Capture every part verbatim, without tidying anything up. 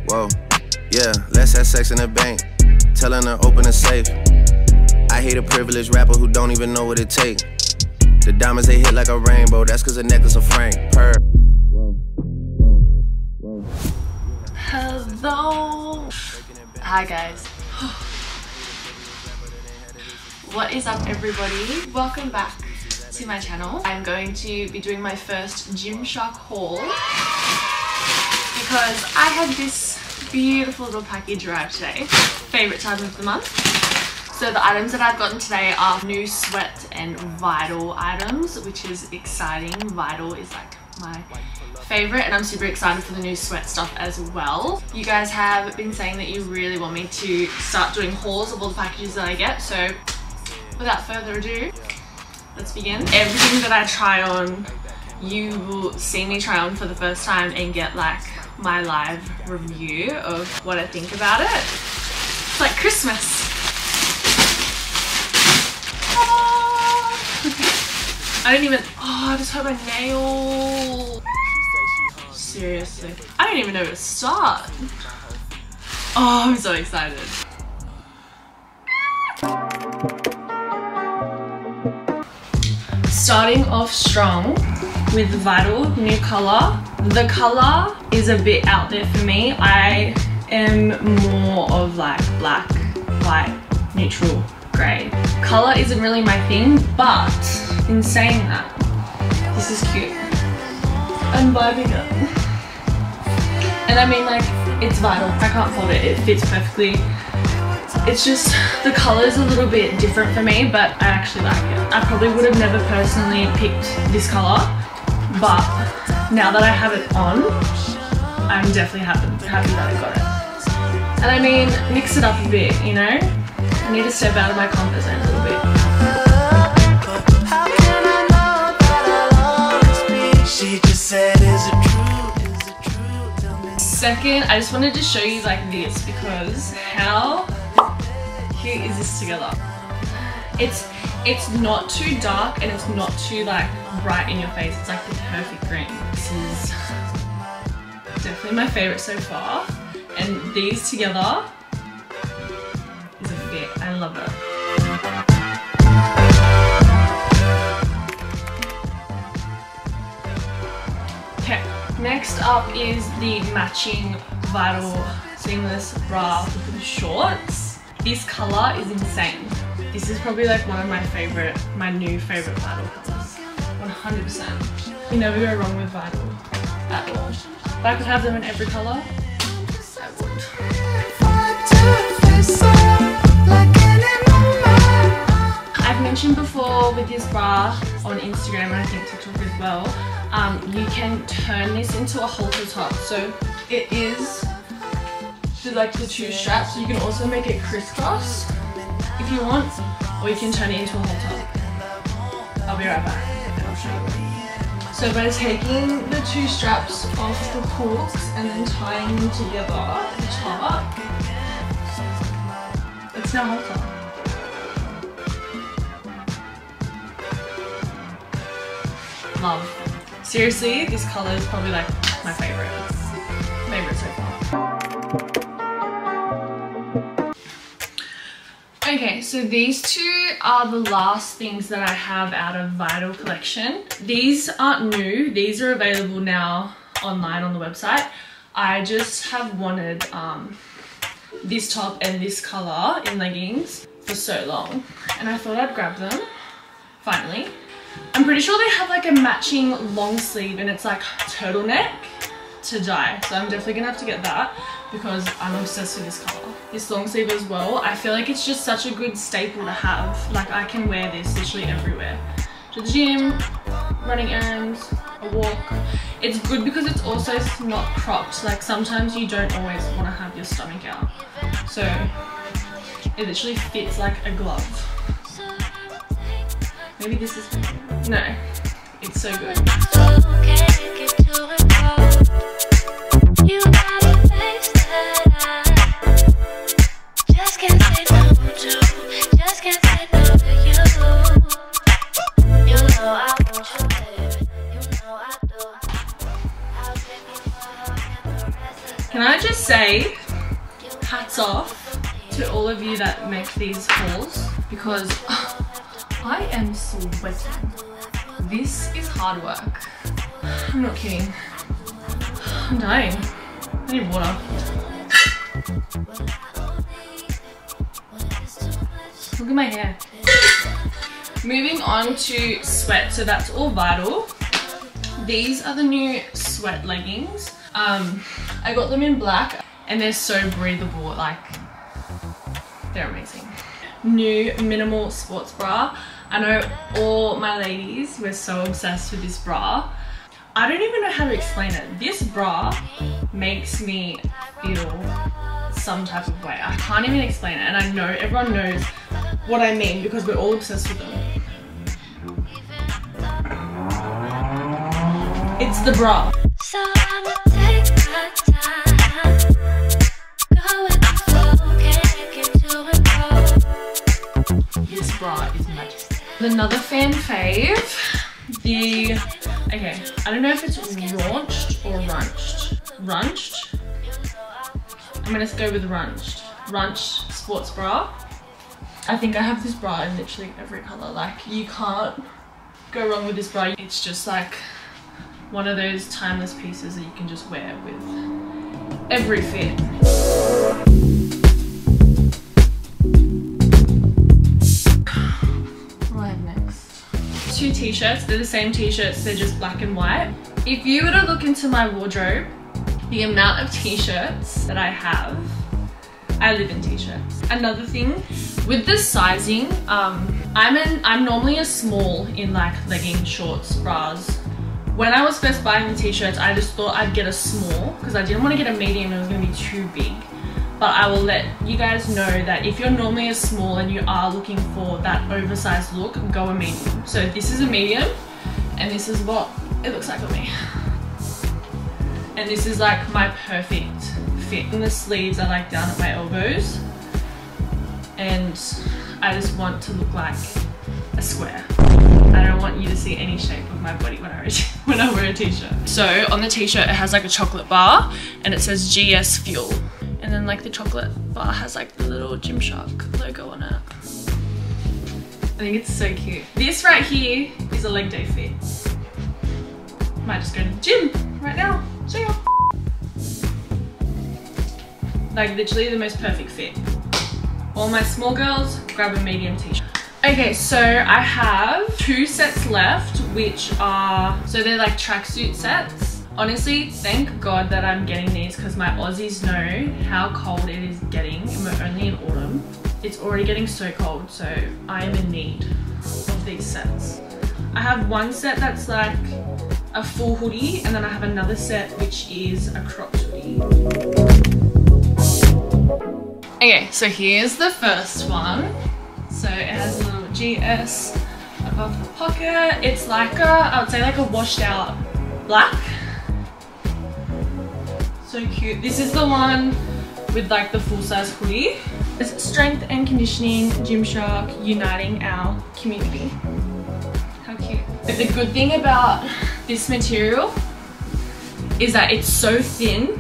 Whoa, yeah, let's have sex in the bank. Telling her open a safe. I hate a privileged rapper who don't even know what it takes. The diamonds they hit like a rainbow, that's cause a necklace of Frank. Purr. Whoa, whoa, whoa. Hello. Hi guys. What is up everybody? Welcome back to my channel. I'm going to be doing my first Gymshark haul because I had this beautiful little package arrive today. Favorite time of the month. So the items that I've gotten today are new Sweat and Vital items, which is exciting. Vital is like my favorite and I'm super excited for the new Sweat stuff as well. You guys have been saying that you really want me to start doing hauls of all the packages that I get, so without further ado, let's begin. Everything that I try on, you will see me try on for the first time and get like my live review of what I think about it. It's like Christmas. I don't even, oh, I just hurt my nail. Seriously. I don't even know where to start. Oh, I'm so excited. Starting off strong with Vital, new color. The color is a bit out there for me. I am more of like black, white, neutral, grey. Color isn't really my thing, but in saying that, this is cute. I'm vibing it. And I mean, like, it's Vital. I can't fault it. It fits perfectly. It's just, the color is a little bit different for me, but I actually like it. I probably would have never personally picked this color, but now that I have it on, I'm definitely happy, happy that I got it. And I mean, mix it up a bit, you know? I need to step out of my comfort zone a little bit. Second, I just wanted to show you like this because how cute is this together? It's it's not too dark and it's not too like bright in your face. It's like the perfect green. This is definitely my favorite so far. And these together is a fit. I love it. Okay, next up is the matching Vital seamless bra with the shorts. This color is insane. This is probably like one of my favorite, my new favorite Vital colors. one hundred percent. You never go wrong with Vital at all. If I could have them in every color, I would. I've mentioned before with this bra on Instagram and I think TikTok as well, um, you can turn this into a halter top. So it is the, like the two straps. You can also make it crisscross if you want, or you can turn it into a halter. I'll be right back and I'll show you. So by taking the two straps off the hooks and then tying them together at the top, it's now halter. Love. Seriously, this color is probably like my favorite. Favorite so far. Okay, so these two are the last things that I have out of Vital collection. These aren't new. These are available now online on the website. I just have wanted um, this top and this color in leggings for so long. And I thought I'd grab them, finally. I'm pretty sure they have like a matching long sleeve and it's like turtleneck to die. So I'm definitely gonna have to get that because I'm obsessed with this color. This long sleeve as well. I feel like it's just such a good staple to have. Like I can wear this literally everywhere. To the gym, running errands, a walk. It's good because it's also not cropped. Like sometimes you don't always want to have your stomach out. So it literally fits like a glove. Maybe this is no, it's so good. Can I just say, hats off to all of you that make these hauls, because I am sweating. This is hard work. I'm not kidding. I'm dying. I need water. Look at my hair. Moving on to sweat, so that's all Vital. These are the new sweat leggings. Um, I got them in black and they're so breathable, like they're amazing. New minimal sports bra. I know all my ladies were so obsessed with this bra. I don't even know how to explain it. This bra makes me feel some type of way. I can't even explain it, and I know everyone knows what I mean because we're all obsessed with them. It's the bra. So I'ma take my time, go with the flow, can't get to it all. This bra is majestic. Another fan fave, the, okay, I don't know if it's raunched or runched. Runched? I'm gonna go with runched. Runched sports bra. I think I have this bra in literally every color. Like, you can't go wrong with this bra. It's just like one of those timeless pieces that you can just wear with every fit. What do I have next? Two t-shirts. They're the same t-shirts, they're just black and white. If you were to look into my wardrobe, the amount of t-shirts that I have, I live in t-shirts. Another thing with the sizing, um, I'm an I'm normally a small in like leggings, shorts, bras. When I was first buying the t-shirts, I just thought I'd get a small because I didn't want to get a medium, it was going to be too big. But I will let you guys know that if you're normally a small and you are looking for that oversized look, go a medium. So this is a medium and this is what it looks like on me. And this is like my perfect fit. And the sleeves are like down at my elbows. And I just want to look like a square. I don't want you to see any shape of my body when I, when I wear a t-shirt. So on the t-shirt it has like a chocolate bar and it says G S Fuel. And then like the chocolate bar has like the little Gymshark logo on it. I think it's so cute. This right here is a leg day fit. Might just go to the gym right now. See ya. Like literally the most perfect fit. All my small girls, grab a medium t-shirt. Okay, so I have two sets left, which are, so they're like tracksuit sets. Honestly, thank God that I'm getting these because my Aussies know how cold it is getting and we're only in autumn. It's already getting so cold, so I am in need of these sets. I have one set that's like a full hoodie and then I have another set which is a cropped hoodie. Okay, so here's the first one. So it has a little G S above the pocket. It's like a, I would say like a washed out black. So cute. This is the one with like the full size hoodie. It's strength and conditioning, Gymshark, uniting our community. How cute. But the good thing about this material is that it's so thin.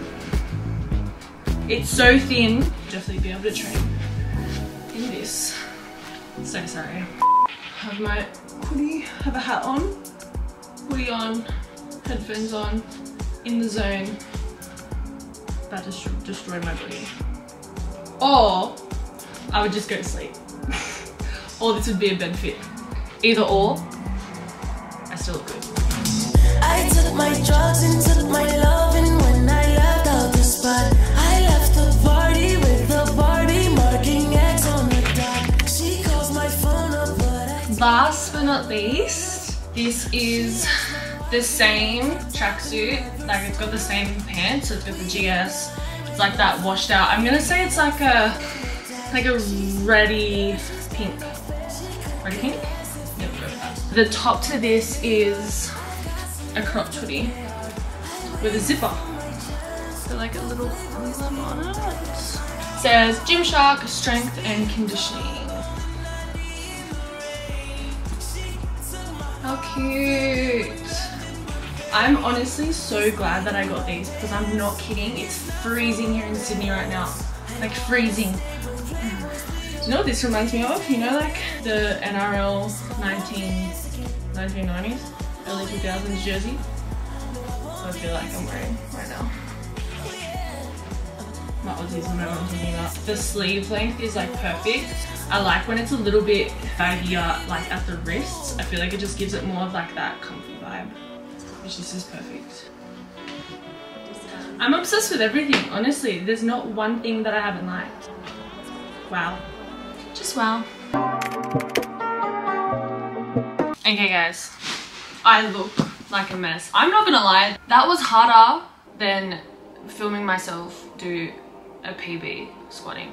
It's so thin. Definitely be able to train in this. So sorry. Have my hoodie, have a hat on, hoodie on, headphones on, in the zone. About to destroy my body. Or I would just go to sleep. Or this would be a bed fit. Either or, I still look good. I took my drugs and took my love, and when I left out the spot, I left the party with the Barbie marking X on the dot. She calls my phone up, but I... Last but not least, this is the same tracksuit. Like it's got the same pants, so it's got the G S. It's like that washed out. I'm gonna say it's like a like a reddy pink. Reddy pink? Yeah, the top to this is a cropped hoodie with a zipper. So like a little zipper on it. It says Gymshark strength and conditioning. How cute. I'm honestly so glad that I got these because I'm not kidding. It's freezing here in Sydney right now. Like freezing. Do you know what this reminds me of? You know, like the N R L nineteen nineties, early two thousands jersey? So I feel like I'm wearing right now. My Aussies will know what I'm talking about. The sleeve length is like perfect. I like when it's a little bit baggier, like at the wrists. I feel like it just gives it more of like that comfy vibe, which this is perfect. I'm obsessed with everything, honestly. There's not one thing that I haven't liked. Wow. Just wow. Okay guys, I look like a mess. I'm not gonna lie, that was harder than filming myself do a P B squatting.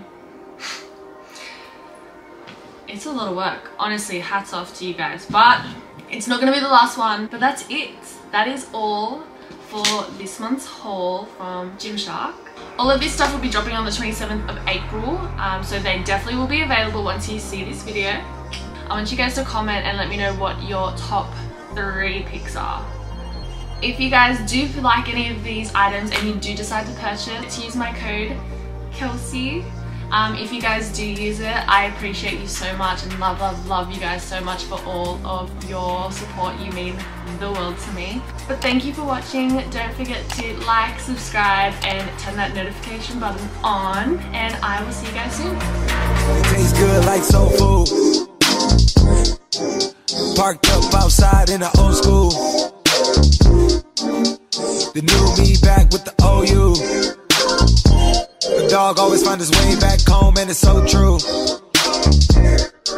It's a lot of work. Honestly, hats off to you guys, but it's not gonna be the last one. But that's it. That is all for this month's haul from Gymshark. All of this stuff will be dropping on the twenty-seventh of April, um, so they definitely will be available once you see this video. I want you guys to comment and let me know what your top three picks are. If you guys do like any of these items and you do decide to purchase, use my code Kelsey. Um, if you guys do use it, I appreciate you so much and love, love, love you guys so much for all of your support. You mean the world to me. But thank you for watching. Don't forget to like, subscribe, and turn that notification button on. And I will see you guys soon. It tastes good like soul food. Parked up outside in the old school. The new me back with the O U. A dog always finds his way back home, and it's so true.